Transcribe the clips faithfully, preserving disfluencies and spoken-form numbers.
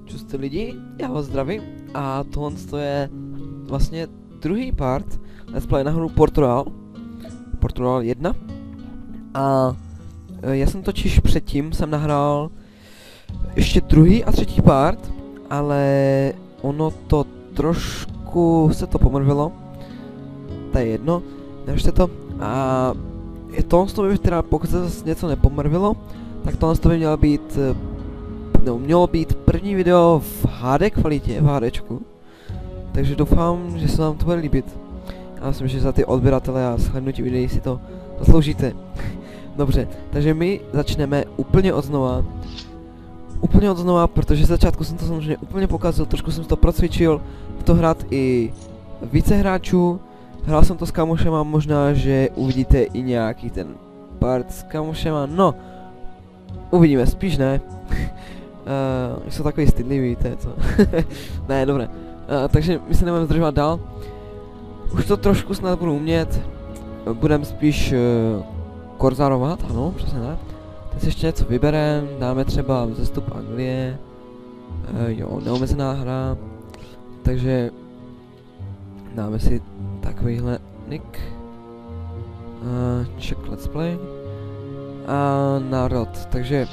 Čuste lidi, já vás zdravím a tohle je vlastně druhý part Let's Play na hru Portugal, Portugal jedna. A já jsem totiž předtím jsem nahrál ještě druhý a třetí part, ale ono to trošku se to pomrvilo. To je jedno, nevěřte to. A je tohle to by teda, pokud se zase něco nepomrvilo, tak tohle to by mělo být No, mělo být první video v H D kvalitě, v HDčku. Takže doufám, že se vám to bude líbit. Já myslím, že za ty odběratele a shlédnutí videí si to zasloužíte. Dobře, takže my začneme úplně od znova. Úplně od znova, protože z začátku jsem to samozřejmě úplně pokazil, trošku jsem to procvičil. To hrát i více hráčů. Hrál jsem to s kamošema, možná, že uvidíte i nějaký ten part s kamošema, no. Uvidíme, spíš ne. Uh, jsou takový stydlivý, to je co. Ne, dobré. Uh, takže my se nebudeme zdržovat dál. Už to trošku snad budu umět. Budeme spíš uh, korzárovat, ano, přesně tak. Teď si ještě něco vybereme, dáme třeba Vzestup Anglie. Uh, jo, neomezená hra. Takže dáme si takovýhle nick. Uh, check let's play. A národ, takže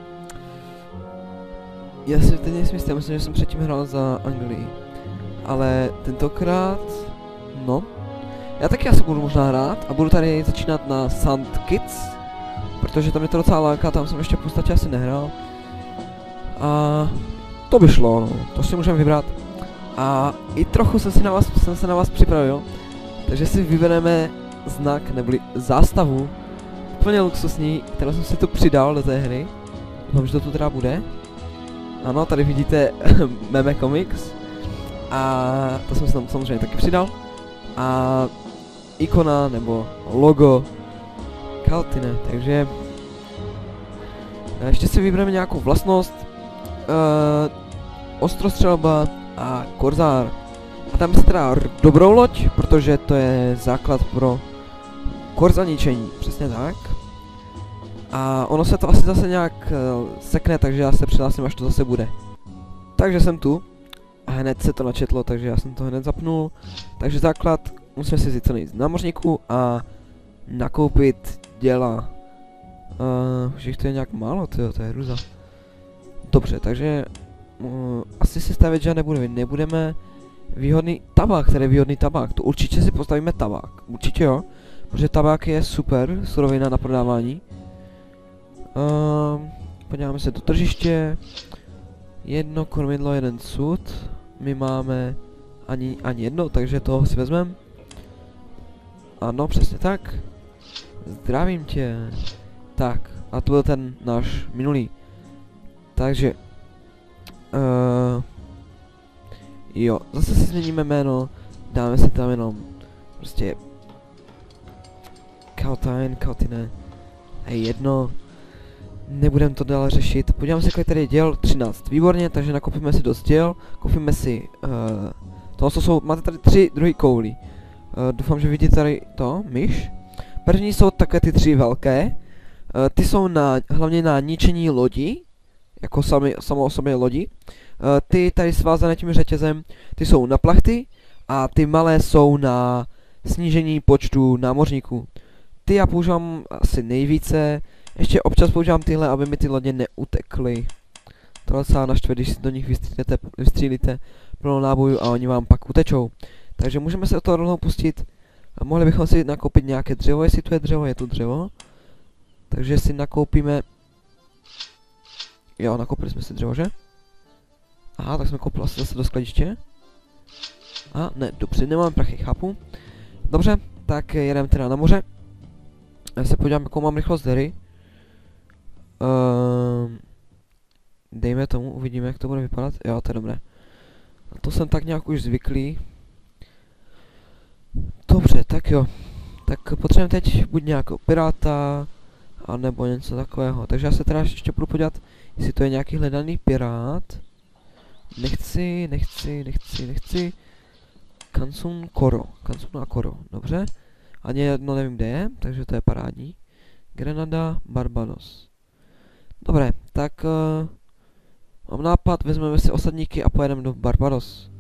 já si teď nejsem jistý, myslím, že jsem předtím hrál za Anglii. Ale tentokrát, no. Já taky asi budu možná hrát a budu tady začínat na Sand Kids. Protože tam je to docela láká, tam jsem ještě v podstatě asi nehrál. A to by šlo, no, to si můžeme vybrat. A i trochu jsem, si na vás, jsem se na vás připravil. Takže si vybereme znak, neboli zástavu. Úplně luxusní, kterou jsem si tu přidal do té hry. Doufám, že to tu teda bude. Ano, tady vidíte Meme Comics. A to jsem si tam samozřejmě taky přidal. A ikona nebo logo Kaltine, takže ještě si vybereme nějakou vlastnost. Uh, ostrostřelba a korzár. A tam si teda dobrou loď, protože to je základ pro korzaničení, přesně tak. A ono se to asi zase nějak uh, sekne, takže já se přihlásím, až to zase bude. Takže jsem tu. A hned se to načetlo, takže já jsem to hned zapnul. Takže základ, musíme si vzít co nejvíc námořníků a nakoupit děla. Uh, už jich to je nějak málo, tyjo, to je hruza. Dobře, takže uh, asi si stavět, že nebude, nebudeme. Výhodný tabák, který je výhodný tabák, to určitě si postavíme tabák, určitě jo. Protože tabák je super, surovina na prodávání. Uh, podíváme se do tržiště. Jedno kormidlo, jeden sud. My máme ani, ani jedno, takže toho si vezmeme. Ano, přesně tak. Zdravím tě. Tak, a to byl ten náš minulý. Takže uh, jo, zase si změníme jméno. Dáme si tam jenom prostě Kaltine, Kaltine. Hej, jedno. Nebudeme to dále řešit. Podíváme se, kolik tady je děl. třináct. Výborně, takže nakoupíme si dost děl. Koupíme si uh, to, co jsou, máte tady tři druhý kouli. Uh, doufám, že vidíte tady to, myš. První jsou také ty tři velké. Uh, ty jsou na, hlavně na ničení lodí. Jako sami, samo o sobě lodi. Uh, ty tady svázané tím řetězem, ty jsou na plachty. A ty malé jsou na snížení počtu námořníků. Ty já používám asi nejvíce. Ještě občas používám tyhle, aby mi ty lodě neutekly. Tohle se naštve, když si do nich vystřílíte, vystřílíte plno nábojů a oni vám pak utečou. Takže můžeme se o to rovnou pustit. A mohli bychom si nakoupit nějaké dřevo, jestli tu je dřevo, je tu dřevo. Takže si nakoupíme. Jo, nakoupili jsme si dřevo, že? Aha, tak jsme koupili asi zase do skladiště. A ne, dobře, nemáme prachy, chápu. Dobře, tak jedeme teda na moře. Já se podívám, jakou mám rychlost hry. Uh, dejme tomu, uvidíme, jak to bude vypadat. Jo, to je dobré. Na to jsem tak nějak už zvyklý. Dobře, tak jo. Tak potřebujeme teď buď nějakého piráta, anebo něco takového. Takže já se teda ještě budu podívat, jestli to je nějaký hledaný pirát. Nechci, nechci, nechci, nechci. Kansun Koro. Kansun a Koro, dobře. Ani jedno nevím, kde je, takže to je parádní. Grenada, Barbados. Dobré, tak uh, Mám nápad, vezmeme si osadníky a pojedeme do Barbados.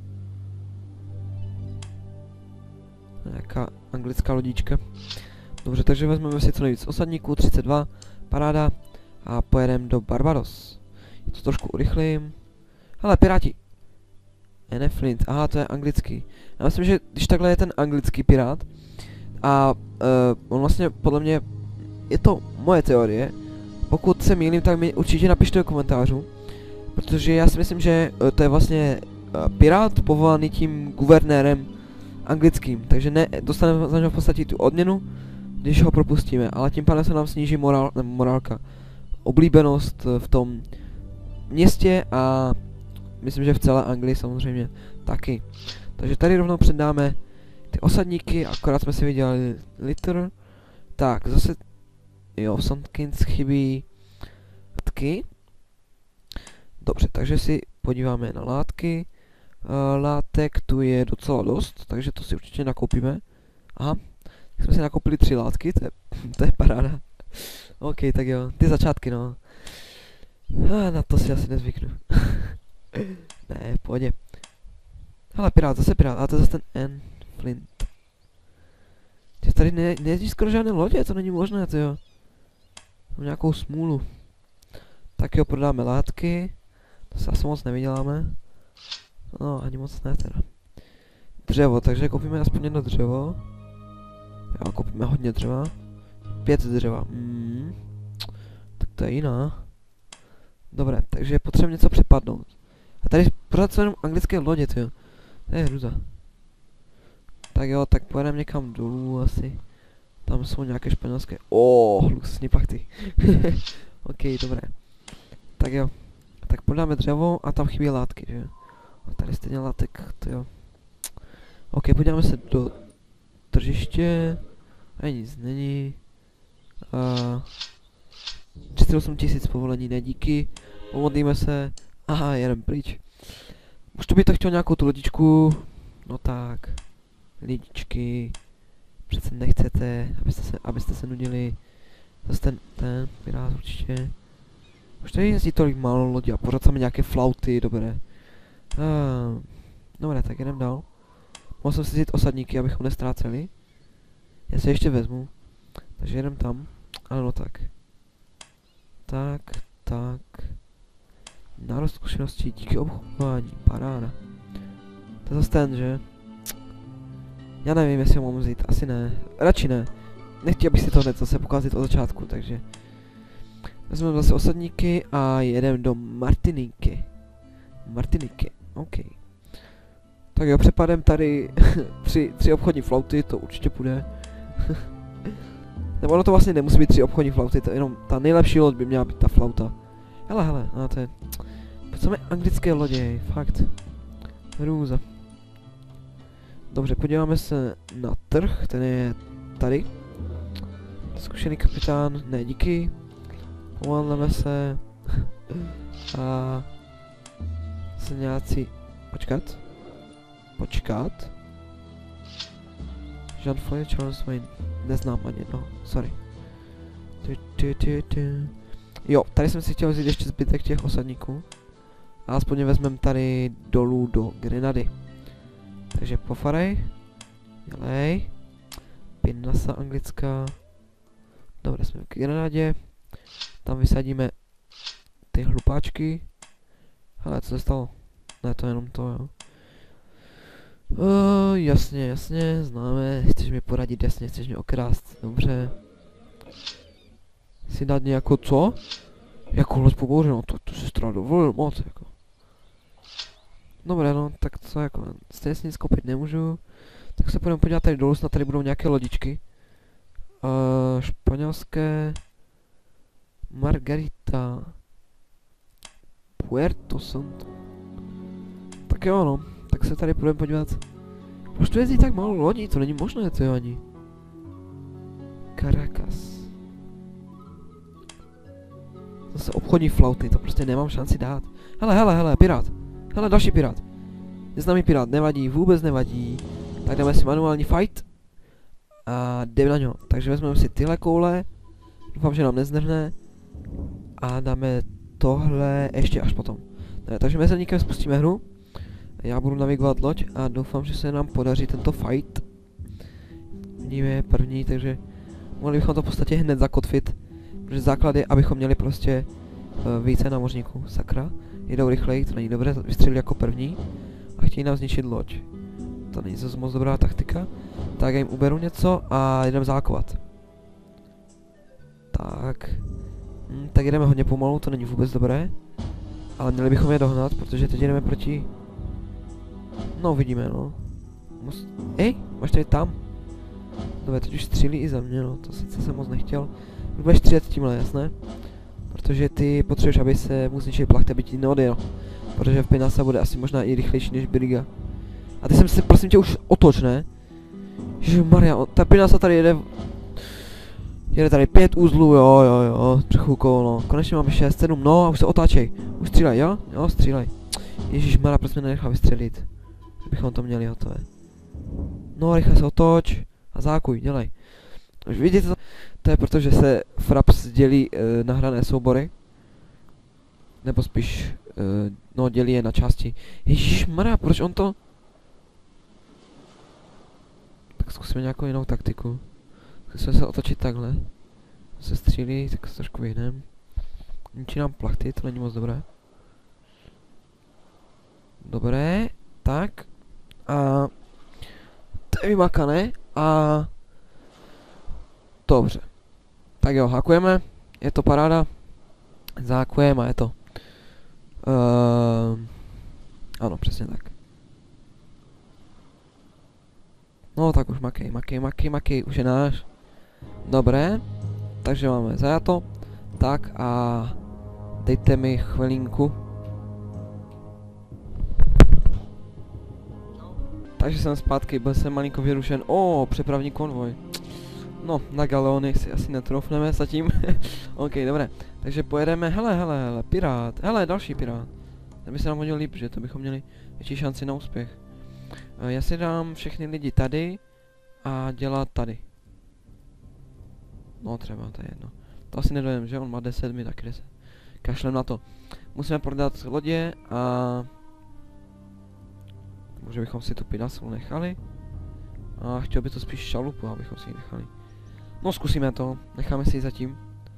Nějaká anglická lodička. Dobře, takže vezmeme si co nejvíc osadníků, třicet dva, paráda. A pojedeme do Barbados. Já to trošku urychlím. Hele, piráti. Anne Flint, aha, to je anglický. Já myslím, že když takhle je ten anglický pirát, a uh, on vlastně, podle mě, je to moje teorie. Pokud se mýlím, tak mi určitě napište do komentářů. Protože já si myslím, že uh, to je vlastně uh, pirát povolaný tím guvernérem anglickým. Takže ne, dostaneme za něho v podstatě tu odměnu, když ho propustíme. Ale tím pádem se nám sníží morál, ne, morálka. Oblíbenost v tom městě a myslím, že v celé Anglii samozřejmě taky. Takže tady rovnou předáme ty osadníky, akorát jsme si vydělali litr. Tak, zase, jo, Sandkins chybí látky. Dobře, takže si podíváme na látky. Uh, látek tu je docela dost, takže to si určitě nakoupíme. Aha, tak jsme si nakoupili tři látky, to je, to je paráda. OK, tak jo, ty začátky, no. Ah, na to si asi nezvyknu. Ne, v pohodě. Hele, pirát, zase pirát, a to je zase ten N. Flint. Ty tady ne, nejezdí skoro žádné lodě, to není možné, to jo. Mám nějakou smůlu. Tak jo, prodáme látky. To se asi moc nevyděláme. No, ani moc ne teda. Dřevo, takže koupíme aspoň jedno dřevo. Jo, koupíme hodně dřeva. Pět dřeva. Mm. Tak to je jiná. Dobré, takže potřebujeme něco přepadnout. A tady pořád jsou jenom anglické lodě, tyjo. To je hruza. Tak jo, tak pojedeme někam dolů asi. Tam jsou nějaké španělské. Oh, luxusní pachty. OK, dobré. Tak jo. Tak podáme dřevo a tam chybí látky, že jo. A tady stejně látek, to jo. OK, podíváme se do tržiště. A nic není. Uh, třicet osm tisíc povolení, ne díky. Pomodlíme se. Aha, jedem pryč. Už to by to chtěl nějakou tu lodičku. No tak. Lidičky. Přece nechcete, abyste se, abyste se nudili. Zase ten, ten pirát určitě. Už tady jezdí tolik málo lodí a pořád sami nějaké flauty, dobré. Uh, dobré, tak jdem dál. Mohl jsem si vzít osadníky, abychom nestráceli. Já si ještě vezmu. Takže jdem tam. Ale no tak. Tak, tak. Nárost zkušeností díky obchodování. Paráda. To je zase ten, že? Já nevím, jestli ho mám vzít. Asi ne. Radši ne. Nechtěl bych si to hned zase pokázat od začátku, takže. Vezmeme zase osadníky a jedeme do Martiniky. Martiniky, OK. Tak jo, přepadem tady tři, tři obchodní flauty, to určitě půjde. Nebo ono to vlastně nemusí být tři obchodní flauty, to jenom ta nejlepší loď by měla být ta flauta. Hele, hele, no to je... Chceme anglické lodě, fakt. Hrůza. Dobře, podíváme se na trh, ten je tady. Zkušený kapitán, ne díky. Pomalneme se. A... se nějací... Počkat. Počkat. Jean Foy, Charles Wayne. Neznám ani jedno, sorry. Tu, tu, tu, tu. Jo, tady jsem si chtěl vzít ještě zbytek těch osadníků. A aspoň je vezmeme tady dolů do Grenady. Takže pofarej. Dělej. Pinasa anglická. Dobře, jsme v Grenadě. Tam vysadíme ty hlupáčky. Hele, co se stalo? Ne, to je jenom to, jo. Uh, jasně, jasně, známe. Chceš mi poradit, jasně, chceš mě okrást. Dobře. Si dát nějakou co? Jako loď pobouřeno, to, to si teda dovolil moc, jako. Dobré, no, tak co, jako, stejně si nic koupit nemůžu. Tak se půjdeme podívat tady dolů, snad tady budou nějaké lodičky. Uh, španělské... Margarita... Puerto Santo. Tak jo, no, tak se tady půjdeme podívat. Už tu jezdí tak málo lodí, to není možné, to jo ani. Caracas. Zase obchodní flauty, to prostě nemám šanci dát. Hele, hele, hele, pirát. Hele, další pirát. Neznámý pirát, nevadí, vůbec nevadí. Tak dáme si manuální fight. A jdeme na něho. Takže vezmeme si tyhle koule. Doufám, že nám nezdrhne. A dáme tohle ještě až potom. Ne, takže mezerníkem spustíme hru. Já budu navigovat loď a doufám, že se nám podaří tento fight. Vidíme je první, takže mohli bychom to v podstatě hned zakotvit. Protože základ je, abychom měli prostě uh, více námořníků. Sakra, jdou rychleji, to není dobré, vystřelili jako první. A chtějí nám zničit loď. To není zase moc dobrá taktika. Tak já jim uberu něco a jdeme zákovat. Tak. Hm, tak jdeme hodně pomalu, to není vůbec dobré. Ale měli bychom je dohnat, protože teď jdeme proti... No, vidíme, no. Mus... Ej, máš tady tam. Dobře, teď už střílí i za mě, no, to sice jsem moc nechtěl. Budeš střílet tímhle, jasné? Protože ty potřebuješ, aby se mu zničili plachty, aby ti neodjel. Protože v Pinasa bude asi možná i rychlejší než Briga. A ty jsem se, prosím tě, už otoč, ne? Ježišmarja, ta Pinasa tady jede... Jede tady pět uzlů, jo, jo, jo, přechůkou, no. Konečně máme šest, sedm, no a už se otáčej. Už střílej, jo? Jo, střílej. Ježišmarja, proč mě nenechal vystřelit? Kdybychom to měli hotové. No, rychle se otoč a zákuj, dělej. Už vidíte to? To je proto, že se Fraps dělí e, na hrané soubory. Nebo spíš, e, no, dělí je na části. Ježišmarja, proč on to... Tak zkusíme nějakou jinou taktiku. Zkusíme se otočit takhle. Se střílí, tak se trošku vyhneme. Ničí nám plachty, to není moc dobré. Dobré, tak. A... To je vymakané. A... Dobře. Tak jo, hakujeme. Je to paráda. Zákujeme a je to. Uh, ano, přesně tak. No tak už makej, makej, makej, makej, už je náš. Dobré. Takže máme zajato. Tak a... Dejte mi chvilinku. Takže jsem zpátky, byl jsem malinko vyrušen. O, přepravní konvoj. No, na Galeony si asi netroufneme zatím. OK, dobré. Takže pojedeme, hele, hele, hele, pirát. Hele, další pirát. Ten by se nám hodil líp, že to bychom měli větší šanci na úspěch. Uh, já si dám všechny lidi tady a dělat tady. No třeba, to je jedno. To asi nedojem, že? On má deset, my taky deset. Kašlem na to. Musíme prodat lodě a... Možná bychom si tu Pinasu nechali. A chtěl by to spíš šalupu, abychom si ji nechali. No zkusíme to, necháme si ji zatím.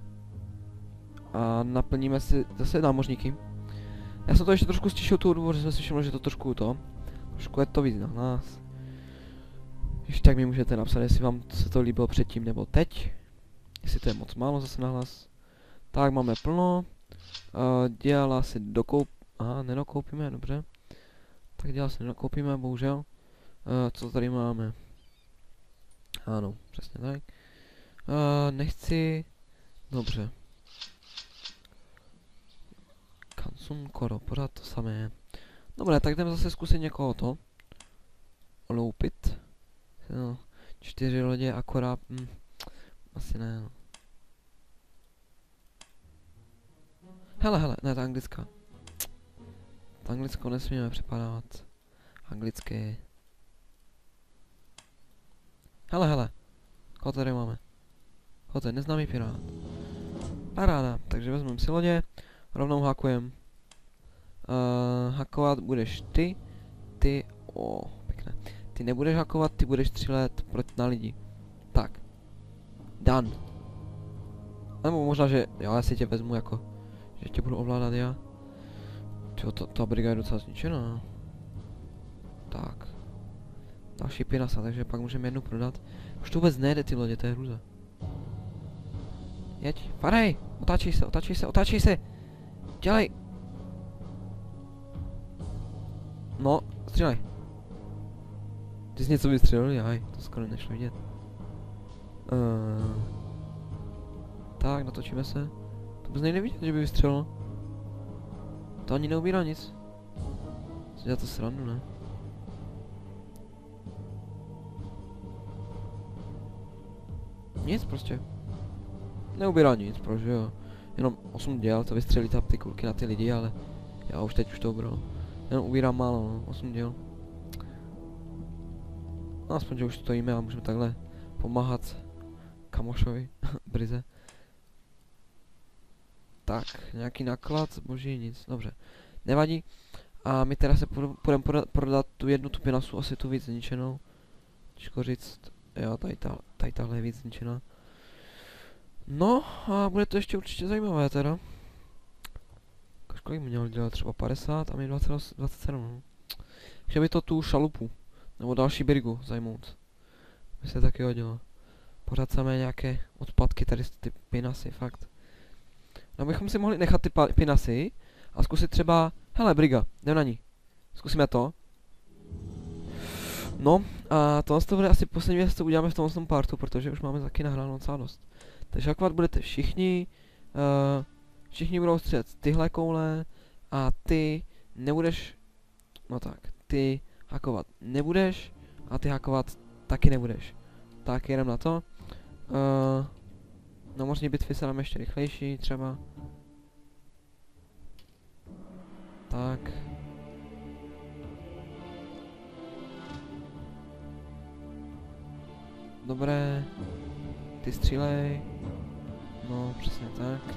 A naplníme si zase námořníky. Já jsem to ještě trošku stišil tu důvod, že jsem si všiml, že to trošku to. Trošku je to víc na nás. Ještě tak mi můžete napsat, jestli vám se to líbilo předtím nebo teď. Jestli to je moc málo zase na hlas. Tak máme plno. Uh, děla si dokoup... Aha, nedokoupíme, dobře. Tak děla si nedokoupíme, bohužel. Uh, co tady máme? Ano, přesně tak. Uh, nechci... Dobře. Kansun Koro, pořád to samé. Dobré, tak jdeme zase zkusit někoho to. Oloupit. No, čtyři lodě akorát... Hm, asi ne, no. Hele, hele, ne, ta anglická. Ta anglickou nesmíme přepadávat. Anglické. Hele, hele. Koho tady máme? Koho tady neznámý pirát. Paráda, takže vezmeme si lodě. Rovnou hakujem. Uh, hakovat budeš ty. Ty, o, oh, pěkné. Ty nebudeš hakovat, ty budeš střílet proti na lidi. Tak. Done. Nebo možná, že jo, já si tě vezmu jako, že tě budu ovládat já. Čo, to, ta briga je docela zničená. Tak. Další Pinasa, takže pak můžeme jednu prodat. Už to vůbec nejde ty lodě, to je hruza. Jeď, padej! Otáčej se, otáčej se, otáčej se! Dělej! No, střílej. Ty jsi něco vystřelil? Jaj, to skoro nešlo vidět. Uh, tak, natočíme se. To vůbec nejde vidět, že by vystřelil. To ani neubírá nic. Si dělá to srandu, ne? Nic prostě. Neubírá nic, proč jo. Jenom osm děl, to vystřelí ta ty kulky na ty lidi, ale já už teď už to ubral. Jenom ubírám málo, no, osm děl. No, aspoň, že už stojíme a můžeme takhle pomáhat kamošovi, Brize. Tak, nějaký naklad, zboží, nic, dobře. nevadí. A my teda se půjdeme prodat, prodat tu jednu tu pinasu, asi tu víc zničenou. Těžko říct, jo, tady, ta, tady tahle je víc zničená. No a bude to ještě určitě zajímavé teda. Kolik měl dělat, třeba padesát a my dvacet, dvacet sedm, no. Chtěl by to tu šalupu, nebo další brigu zajmout. By se taky hodilo. Pořád samé nějaké odpadky, tady ty pinasy, fakt. No bychom si mohli nechat ty pinasy a zkusit třeba, hele briga, jdem na ní. Zkusíme to. No a tohle to bude asi poslední věc, co uděláme v tomhle partu, protože už máme taky nahráno docela dost. Takže akorát budete všichni, uh, všichni budou střílet tyhle koule a ty nebudeš, no tak, ty hakovat nebudeš a ty hakovat taky nebudeš. Tak jedem na to. Uh, no možná bitvy se nám ještě rychlejší třeba. Tak. Dobré. Ty střílej. No, přesně tak.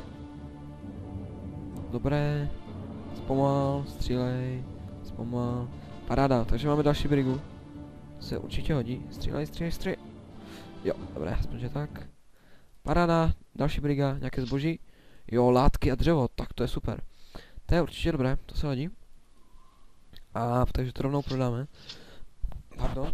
Dobré. Zpomal, střílej. Zpomal. Paráda, takže máme další brigu. Se určitě hodí. Střílej, střílej, střílej. Jo, dobré, aspoň že tak. Paráda, další briga, nějaké zboží. Jo, látky a dřevo, tak to je super. To je určitě dobré, to se hodí. A takže to rovnou prodáme. Pardon.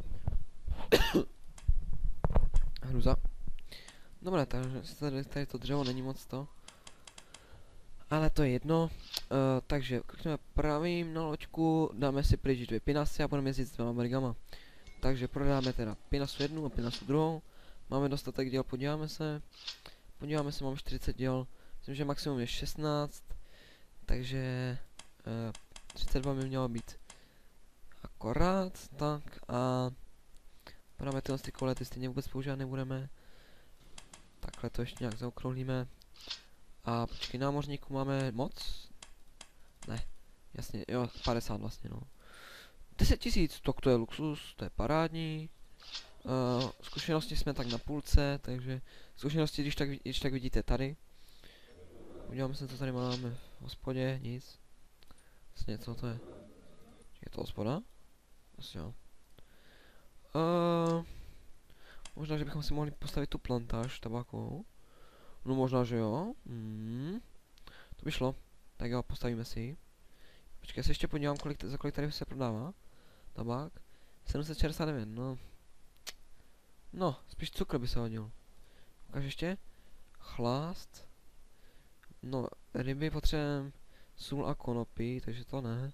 Hruza. Dobré, takže tady, tady to dřevo není moc to. Ale to je jedno. Uh, takže klikneme pravým na loďku, dáme si pryč dvě pinasy a budeme jezdit s dvěma brigama. Takže prodáme teda pinasu jednu a pinasu druhou. Máme dostatek děl, podíváme se. Podíváme se, máme čtyřicet děl. Myslím, že maximum je šestnáct. Takže uh, třicet dva by mělo být akorát, tak a podáme tyhle ty koule, ty stejně vůbec používat nebudeme. Takhle to ještě nějak zaokrouhlíme. A počkej, námořníku máme moc? Ne, jasně, jo, padesát vlastně, no. deset tisíc, tak to je luxus, to je parádní. Uh, zkušenosti jsme tak na půlce, takže zkušenosti, když tak, když tak vidíte tady. Uděláme se, co tady máme v hospodě, nic. Vlastně, co to je? Je to hospoda? Vlastně jo. Uh, možná, že bychom si mohli postavit tu plantáž tabákovou. No možná, že jo. Mm. To by šlo. Tak jo, postavíme si ji. Počkej, já se ještě podívám, kolik, za kolik tady se prodává tabák. sedm set šedesát devět, no. No, spíš cukr by se hodil. Ukáž ještě? Chlást. No, ryby potřebujeme sůl a konopí, takže to ne.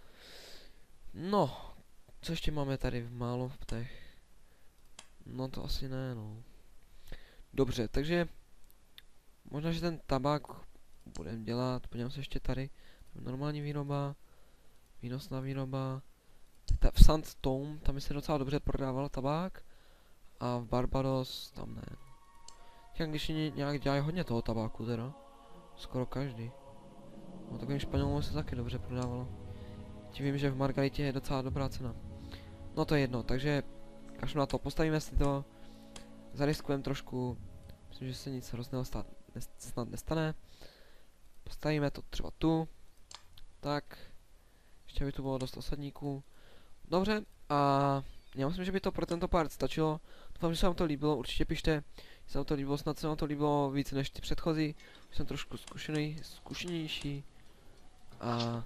No, co ještě máme tady v málo v těch? No to asi ne, no. Dobře, takže možná, že ten tabák budeme dělat, podívám se ještě tady. Normální výroba, výnosná výroba. Ta, v Sandstone, tam by se docela dobře prodával tabák. A v Barbados, tam ne. Ti Angličani nějak dělají hodně toho tabáku teda. Skoro každý. No takovým Španělům se taky dobře prodávalo. Ti vím, že v Margaritě je docela dobrá cena. No to je jedno, takže kašlu na to, postavíme si to. Zariskujeme trošku. Myslím, že se nic hrozného stát snad nestane. Postavíme to třeba tu. Tak. Ještě by tu bylo dost osadníků. Dobře, a já myslím, že by to pro tento part stačilo. Doufám, že se vám to líbilo, určitě pište, jestli se vám to líbilo, snad se vám to líbilo víc než ty předchozí. Jsem trošku zkušený, zkušenější. A...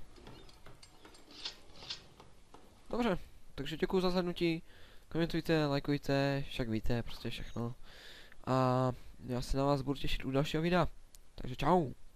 Dobře, takže děkuji za zhlédnutí. Komentujte, lajkujte, však víte, prostě všechno. A já se na vás budu těšit u dalšího videa. Takže čau.